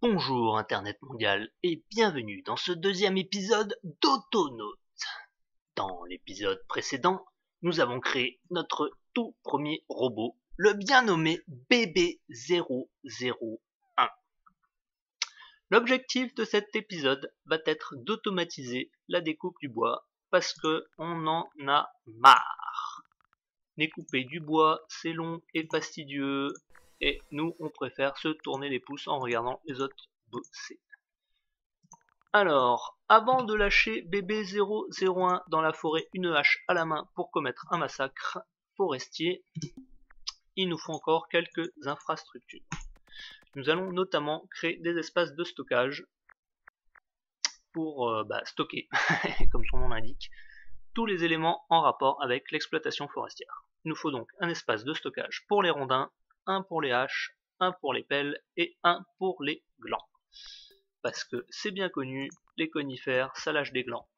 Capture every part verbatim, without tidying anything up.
Bonjour Internet mondial et bienvenue dans ce deuxième épisode d'Autonautes. Dans l'épisode précédent, nous avons créé notre tout premier robot, le bien nommé B B zéro zéro un. L'objectif de cet épisode va être d'automatiser la découpe du bois parce que on en a marre. Découper du bois, c'est long et fastidieux. Et nous, on préfère se tourner les pouces en regardant les autres bosser. Alors, avant de lâcher B B zéro zéro un dans la forêt une hache à la main pour commettre un massacre forestier, il nous faut encore quelques infrastructures. Nous allons notamment créer des espaces de stockage pour euh, bah, stocker, comme son nom l'indique, tous les éléments en rapport avec l'exploitation forestière. Il nous faut donc un espace de stockage pour les rondins, un pour les haches, un pour les pelles et un pour les glands. Parce que c'est bien connu, les conifères, ça lâche des glands.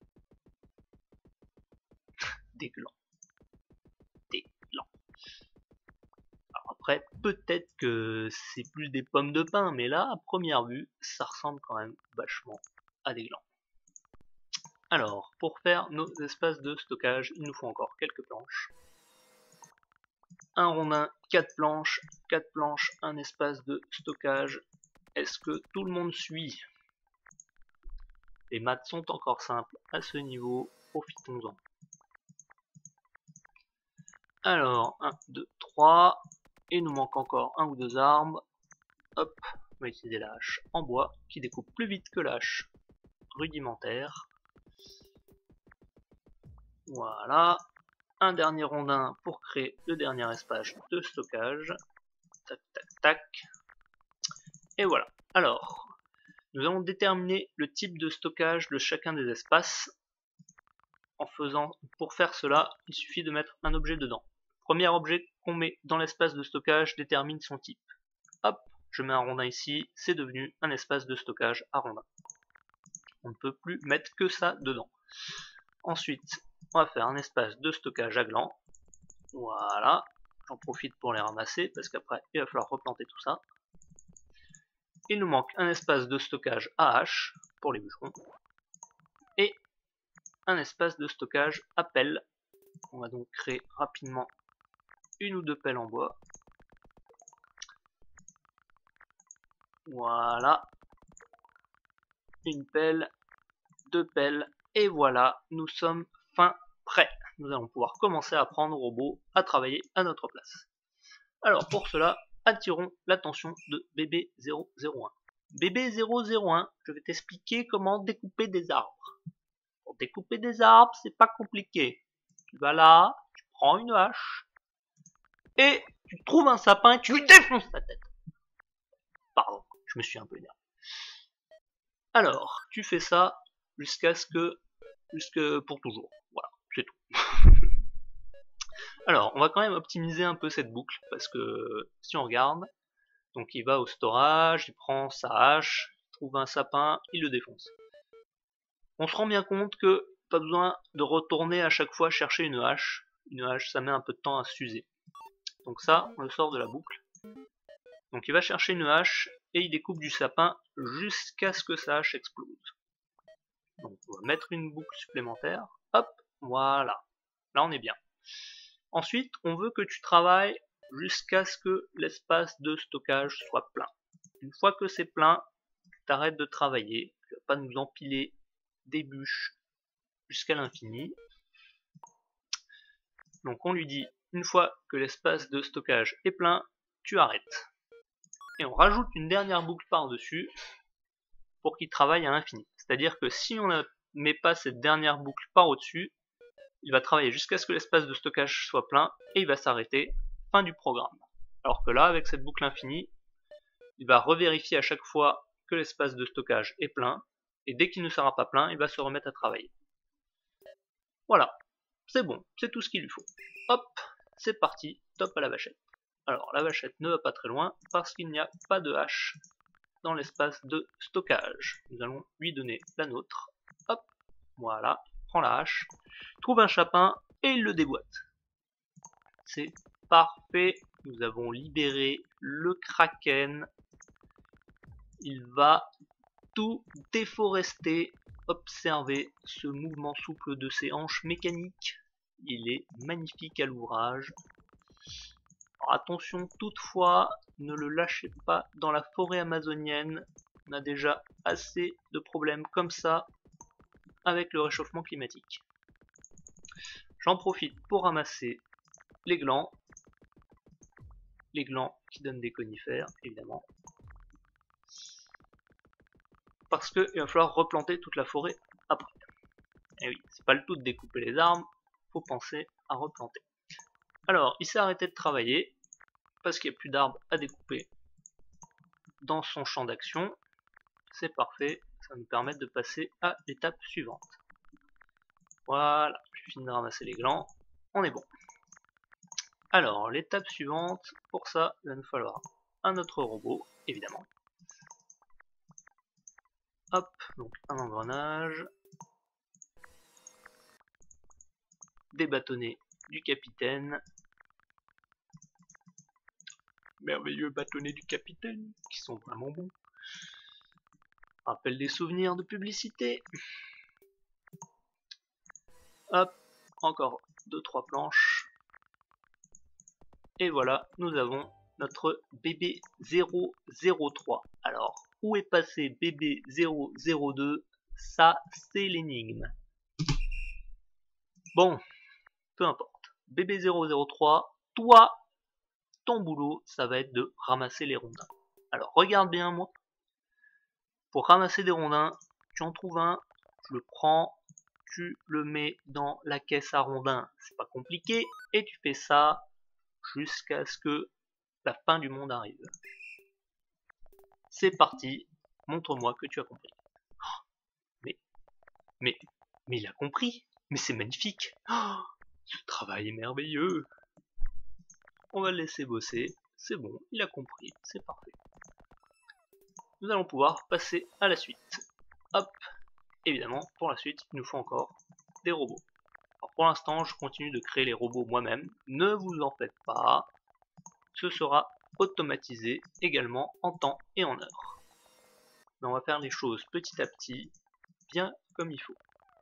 Des glands. Des glands. Alors après, peut-être que c'est plus des pommes de pin, mais là, à première vue, ça ressemble quand même vachement à des glands. Alors, pour faire nos espaces de stockage, il nous faut encore quelques planches. Un rondin, quatre planches, quatre planches, un espace de stockage. Est-ce que tout le monde suit? Les maths sont encore simples à ce niveau, profitons-en. Alors, un, deux, trois, et il nous manque encore un ou deux arbres. Hop, on va utiliser la hache en bois, qui découpe plus vite que la hache rudimentaire. Voilà. Un dernier rondin pour créer le dernier espace de stockage. Tac, tac, tac. Et voilà. Alors, nous allons déterminer le type de stockage de chacun des espaces. En faisant, pour faire cela, il suffit de mettre un objet dedans. Le premier objet qu'on met dans l'espace de stockage détermine son type. Hop, je mets un rondin ici, c'est devenu un espace de stockage à rondin. On ne peut plus mettre que ça dedans. Ensuite, on va faire un espace de stockage à glands. Voilà, j'en profite pour les ramasser parce qu'après il va falloir replanter tout ça. Il nous manque un espace de stockage à hache pour les bûcherons et un espace de stockage à pelle. On va donc créer rapidement une ou deux pelles en bois. Voilà, une pelle, deux pelles et voilà, nous sommes fin prêts. Nous allons pouvoir commencer à apprendre au robot à travailler à notre place. Alors pour cela, attirons l'attention de B B zéro zéro un. B B zéro zéro un, je vais t'expliquer comment découper des arbres. Pour découper des arbres, c'est pas compliqué. Tu vas là, tu prends une hache, et tu trouves un sapin et tu lui défonces la tête. Pardon, je me suis un peu énervé. Alors, tu fais ça jusqu'à ce que... jusque pour toujours. Voilà, c'est tout. Alors, on va quand même optimiser un peu cette boucle, parce que si on regarde, donc il va au storage, il prend sa hache, il trouve un sapin, il le défonce. On se rend bien compte que pas besoin de retourner à chaque fois chercher une hache. Une hache, ça met un peu de temps à s'user. Donc ça, on le sort de la boucle. Donc il va chercher une hache et il découpe du sapin jusqu'à ce que sa hache explose. Donc on va mettre une boucle supplémentaire. Hop, voilà. Là on est bien. Ensuite, on veut que tu travailles jusqu'à ce que l'espace de stockage soit plein. Une fois que c'est plein, tu t'arrêtes de travailler. Tu vas pas nous empiler des bûches jusqu'à l'infini. Donc on lui dit, une fois que l'espace de stockage est plein, tu arrêtes. Et on rajoute une dernière boucle par-dessus pour qu'il travaille à l'infini. C'est-à-dire que si on ne met pas cette dernière boucle par au-dessus, il va travailler jusqu'à ce que l'espace de stockage soit plein et il va s'arrêter, fin du programme. Alors que là, avec cette boucle infinie, il va revérifier à chaque fois que l'espace de stockage est plein et dès qu'il ne sera pas plein, il va se remettre à travailler. Voilà, c'est bon, c'est tout ce qu'il lui faut. Hop, c'est parti, top à la vachette. Alors la vachette ne va pas très loin parce qu'il n'y a pas de hache dans l'espace de stockage. Nous allons lui donner la nôtre. Hop, voilà, prend la hache, trouve un chapin et il le déboîte. C'est parfait, nous avons libéré le kraken. il va tout déforester. Observez ce mouvement souple de ses hanches mécaniques. Il est magnifique à l'ouvrage. Attention toutefois, ne le lâchez pas dans la forêt amazonienne. On a déjà assez de problèmes comme ça avec le réchauffement climatique. J'en profite pour ramasser les glands. Les glands qui donnent des conifères, évidemment. Parce qu'il va falloir replanter toute la forêt après. Et oui, c'est pas le tout de découper les arbres, faut penser à replanter. Alors, il s'est arrêté de travailler, parce qu'il n'y a plus d'arbres à découper dans son champ d'action. C'est parfait, ça va nous permettre de passer à l'étape suivante. Voilà, j'ai fini de ramasser les glands, on est bon. Alors, l'étape suivante, pour ça, il va nous falloir un autre robot, évidemment. Hop, donc un engrenage. Des bâtonnets du capitaine. Merveilleux bâtonnets du capitaine, qui sont vraiment bons. Rappelle des souvenirs de publicité. Hop, encore deux trois planches. Et voilà, nous avons notre B B zéro zéro trois. Alors, où est passé B B zéro zéro deux? Ça, c'est l'énigme. Bon, peu importe. B B zéro zéro trois, toi, ton boulot, ça va être de ramasser les rondins. Alors, regarde bien, moi. Pour ramasser des rondins, tu en trouves un, tu le prends, tu le mets dans la caisse à rondins. C'est pas compliqué. Et tu fais ça jusqu'à ce que la fin du monde arrive. C'est parti, montre-moi que tu as compris. Oh, mais, mais, mais il a compris. Mais c'est magnifique. Oh, ce travail est merveilleux. On va le laisser bosser. C'est bon, il a compris. C'est parfait. Nous allons pouvoir passer à la suite. Hop. Évidemment, pour la suite, il nous faut encore des robots. Alors pour l'instant, je continue de créer les robots moi-même. Ne vous en faites pas. Ce sera automatisé également en temps et en heure. Mais on va faire les choses petit à petit, bien comme il faut.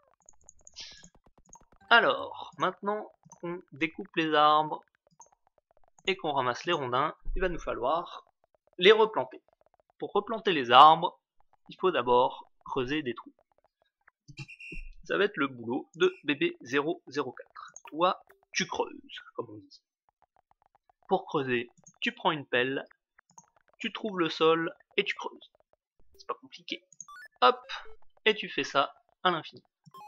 Alors, maintenant qu'on découpe les arbres et qu'on ramasse les rondins, il va nous falloir les replanter. Pour replanter les arbres, il faut d'abord creuser des trous. Ça va être le boulot de B B zéro zéro quatre. Toi, tu creuses, comme on dit. Pour creuser, tu prends une pelle, tu trouves le sol et tu creuses. C'est pas compliqué. Hop, et tu fais ça à l'infini.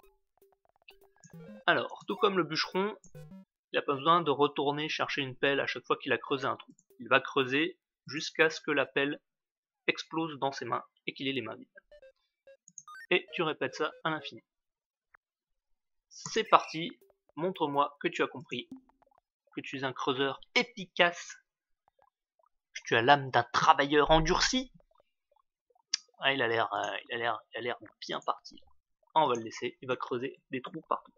Alors, tout comme le bûcheron, il n'a pas besoin de retourner chercher une pelle à chaque fois qu'il a creusé un trou. Il va creuser jusqu'à ce que la pelle explose dans ses mains et qu'il ait les mains vides. Et tu répètes ça à l'infini. C'est parti, montre-moi que tu as compris, que tu es un creuseur efficace, que tu as l'âme d'un travailleur endurci. Ah, il a l'air, euh, il a l'air, il a l'air bien parti. On va le laisser, il va creuser des trous partout.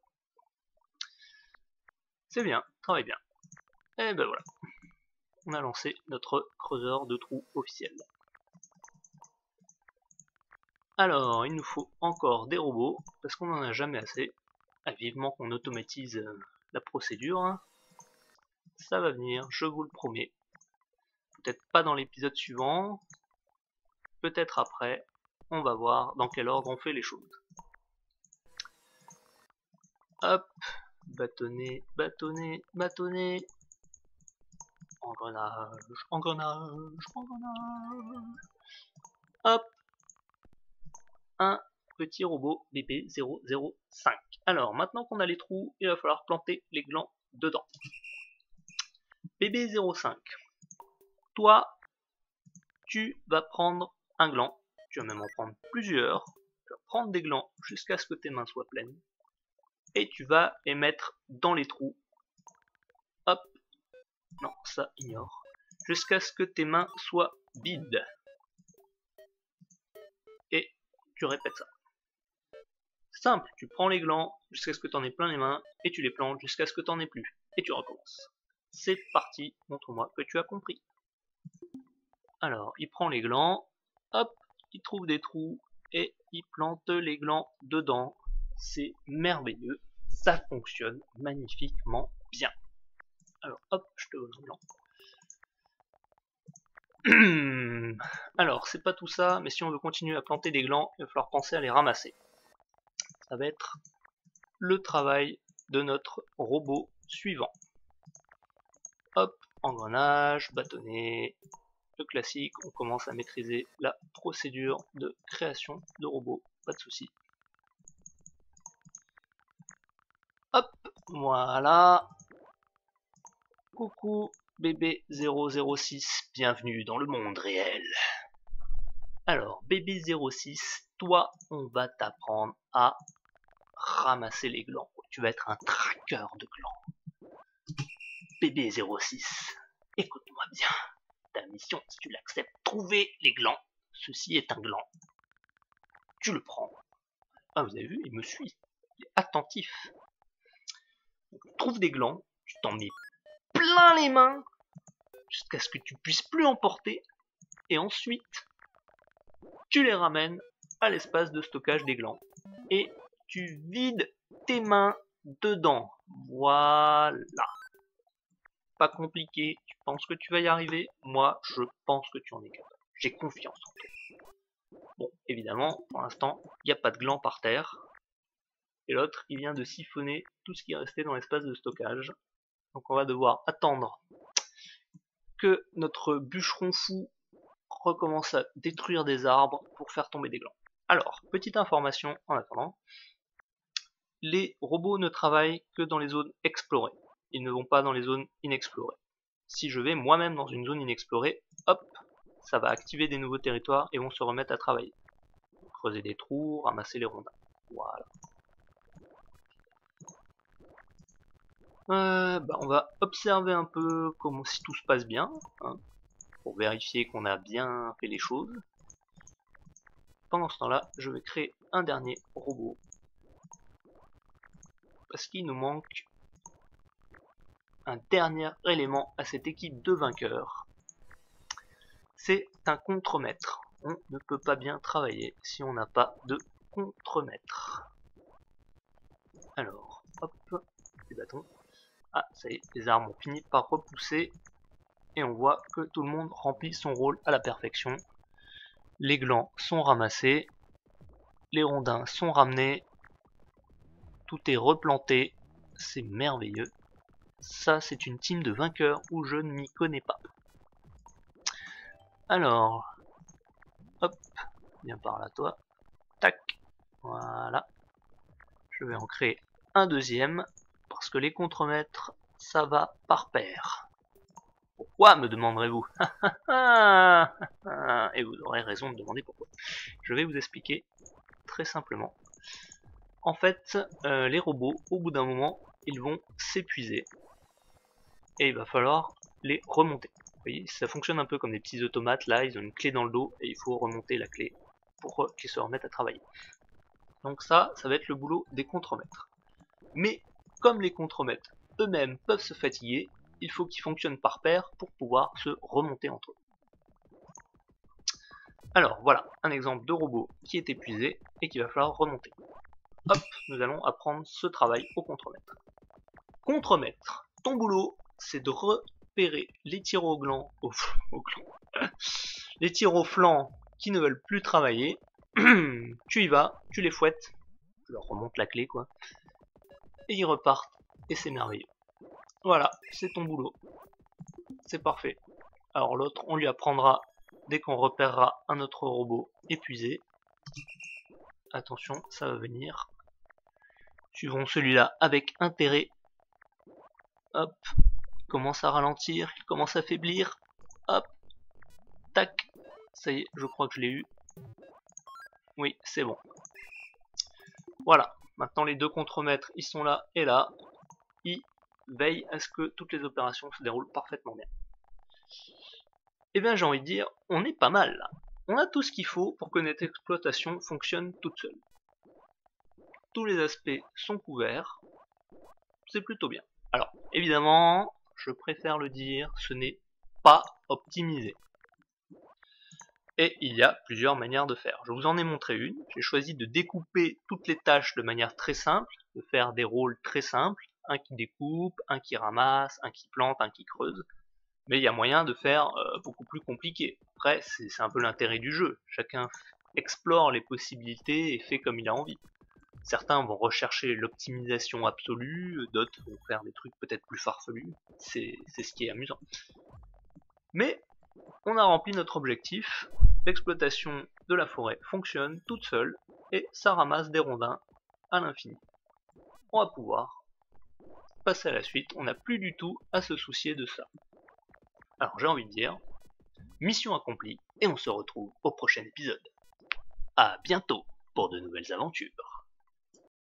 C'est bien, travaille bien. Et ben voilà, on a lancé notre creuseur de trous officiel. Alors, il nous faut encore des robots, parce qu'on n'en a jamais assez. Ah, vivement qu'on automatise euh, la procédure. Hein. Ça va venir, je vous le promets. Peut-être pas dans l'épisode suivant, peut-être après. On va voir dans quel ordre on fait les choses. Hop, bâtonnet, bâtonnet, bâtonnet. Engrenage, engrenage, engrenage. Hop, un petit robot B B zéro zéro cinq. Alors, maintenant qu'on a les trous, il va falloir planter les glands dedans. B B zéro cinq. Toi, tu vas prendre un gland. Tu vas même en prendre plusieurs. Tu vas prendre des glands jusqu'à ce que tes mains soient pleines. Et tu vas les mettre dans les trous. Hop. Non, ça ignore. Jusqu'à ce que tes mains soient vides. Et tu répètes ça. Simple, tu prends les glands jusqu'à ce que tu en aies plein les mains et tu les plantes jusqu'à ce que tu n'en aies plus. Et tu recommences. C'est parti, montre-moi que tu as compris. Alors, il prend les glands, hop, il trouve des trous et il plante les glands dedans. C'est merveilleux, ça fonctionne magnifiquement bien. Alors hop, je te donne un gland. Alors c'est pas tout ça, mais si on veut continuer à planter des glands, il va falloir penser à les ramasser. Ça va être le travail de notre robot suivant. Hop, engrenage, bâtonnet, le classique, on commence à maîtriser la procédure de création de robots, pas de souci. Hop, voilà. Coucou bébé zéro zéro six, bienvenue dans le monde réel. Alors bébé zéro six, toi on va t'apprendre à ramasser les glands. Tu vas être un traqueur de glands. Bébé zéro six, écoute-moi bien. Ta mission, si tu l'acceptes, trouver les glands. Ceci est un gland. Tu le prends. Ah, vous avez vu, il me suit. Il est attentif. Donc, trouve des glands, tu t'en mets plein les mains jusqu'à ce que tu puisses plus en porter. Et ensuite, tu les ramènes à l'espace de stockage des glands. Et tu vides tes mains dedans. Voilà. Pas compliqué. Tu penses que tu vas y arriver? Moi, je pense que tu en es capable. J'ai confiance en toi. Bon, évidemment, pour l'instant, il n'y a pas de gland par terre. Et l'autre, il vient de siphonner tout ce qui est resté dans l'espace de stockage. Donc on va devoir attendre que notre bûcheron fou recommence à détruire des arbres pour faire tomber des glands. Alors, petite information en attendant. Les robots ne travaillent que dans les zones explorées. Ils ne vont pas dans les zones inexplorées. Si je vais moi-même dans une zone inexplorée, hop, ça va activer des nouveaux territoires et vont se remettre à travailler. Creuser des trous, ramasser les rondins. Voilà. Euh, bah on va observer un peu comment si tout se passe bien, hein, pour vérifier qu'on a bien fait les choses. Pendant ce temps-là, je vais créer un dernier robot. Parce qu'il nous manque un dernier élément à cette équipe de vainqueurs. C'est un contremaître. On ne peut pas bien travailler si on n'a pas de contremaître. Alors, hop, les bâtons. Ah, ça y est, les armes ont fini par repousser. Et on voit que tout le monde remplit son rôle à la perfection. Les glands sont ramassés. Les rondins sont ramenés. Tout est replanté. C'est merveilleux. Ça, c'est une team de vainqueurs où je ne m'y connais pas. Alors, hop, viens par là toi. Tac, voilà. Je vais en créer un deuxième, parce que les contremaîtres, ça va par paire. Pourquoi, me demanderez-vous? Et vous aurez raison de demander pourquoi. Je vais vous expliquer très simplement. En fait, euh, les robots, au bout d'un moment, ils vont s'épuiser. Et il va falloir les remonter. Vous voyez, ça fonctionne un peu comme des petits automates. Là, ils ont une clé dans le dos et il faut remonter la clé pour qu'ils se remettent à travailler. Donc ça, ça va être le boulot des contremaîtres. Mais comme les contremaîtres eux-mêmes peuvent se fatiguer, il faut qu'ils fonctionnent par paire pour pouvoir se remonter entre eux. Alors voilà, un exemple de robot qui est épuisé et qu'il va falloir remonter. Hop, nous allons apprendre ce travail au contremaître. Contremaître, ton boulot, c'est de repérer les tirs au gland, au, au gland, les tirs au flanc qui ne veulent plus travailler. Tu y vas, tu les fouettes, tu leur remontes la clé quoi, et ils repartent, et c'est merveilleux. Voilà, c'est ton boulot. C'est parfait. Alors l'autre, on lui apprendra dès qu'on repérera un autre robot épuisé. Attention, ça va venir. Suivons celui-là avec intérêt. Hop, il commence à ralentir, il commence à faiblir. Hop, tac, ça y est, je crois que je l'ai eu. Oui, c'est bon. Voilà, maintenant les deux contremaîtres, ils sont là et là. Ils veillent à ce que toutes les opérations se déroulent parfaitement bien. Et bien j'ai envie de dire, on est pas mal là. On a tout ce qu'il faut pour que notre exploitation fonctionne toute seule. Tous les aspects sont couverts. C'est plutôt bien. Alors, évidemment, je préfère le dire, ce n'est pas optimisé. Et il y a plusieurs manières de faire. Je vous en ai montré une. J'ai choisi de découper toutes les tâches de manière très simple, de faire des rôles très simples, un qui découpe, un qui ramasse, un qui plante, un qui creuse. Mais il y a moyen de faire euh, beaucoup plus compliqué. Après, c'est un peu l'intérêt du jeu. Chacun explore les possibilités et fait comme il a envie. Certains vont rechercher l'optimisation absolue, d'autres vont faire des trucs peut-être plus farfelus. C'est ce qui est amusant. Mais on a rempli notre objectif. L'exploitation de la forêt fonctionne toute seule et ça ramasse des rondins à l'infini. On va pouvoir passer à la suite. On n'a plus du tout à se soucier de ça. Alors j'ai envie de dire, mission accomplie et on se retrouve au prochain épisode. À bientôt pour de nouvelles aventures.